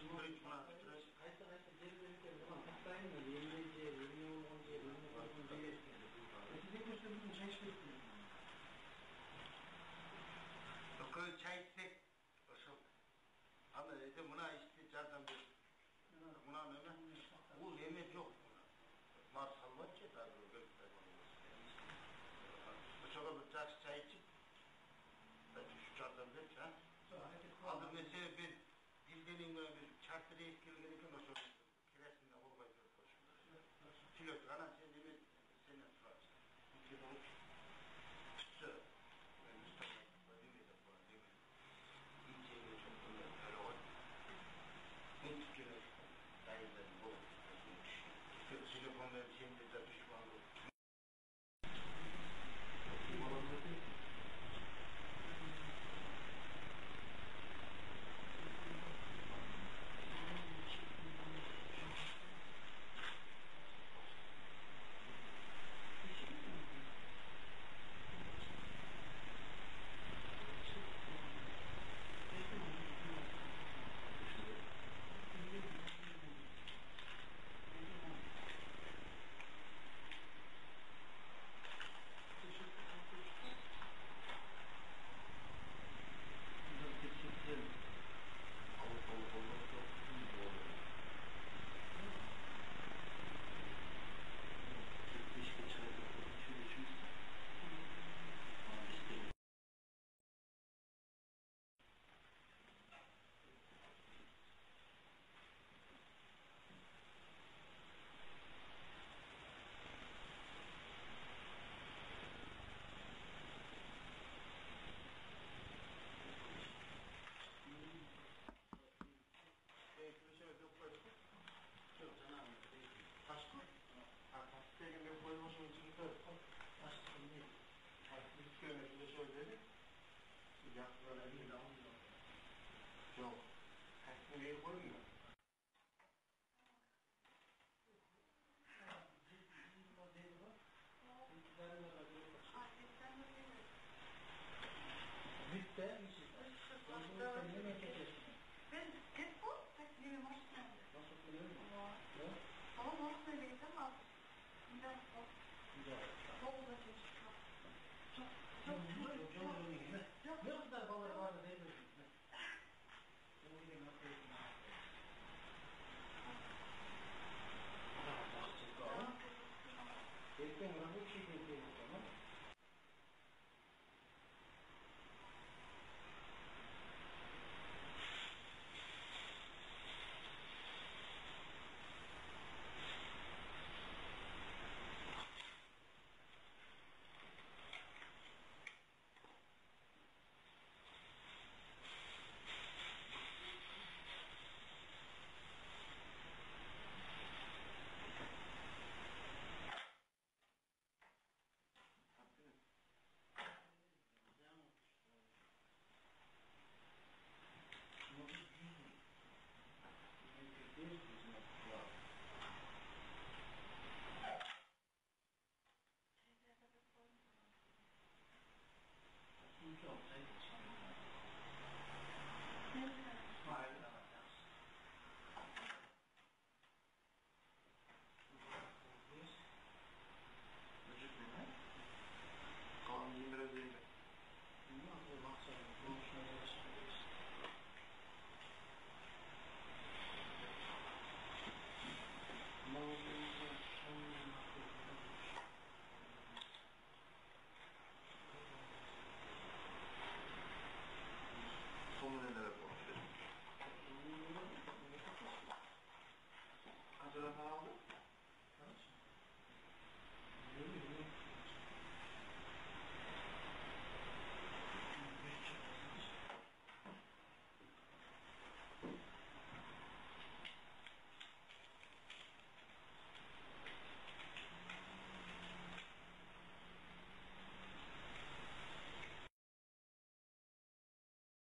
그렇구나. 갈때 제일 재밌게 하다 있는 예민제, 예민원제, 예민원제 이렇게 işte bizim çay içmek 그 차이색 ama işte buna işte zaten bir buna ne bu yemek yok marsal var ki tabii gökte bu çok bir çay içip şu çardan bir ha aldım mesela bir dildenin bir çartırı etkilenen için o çok kiresinde olmayı koşuyor pilot kana sen değil senin tutarsın iki doğru çıktı ben Mustafa değil mi bu değil mi İlçeyle çok öyle var ben tükürür dayıların bu telefonların şimdi de düşmanlık Yok. Tekneyi koymuyor.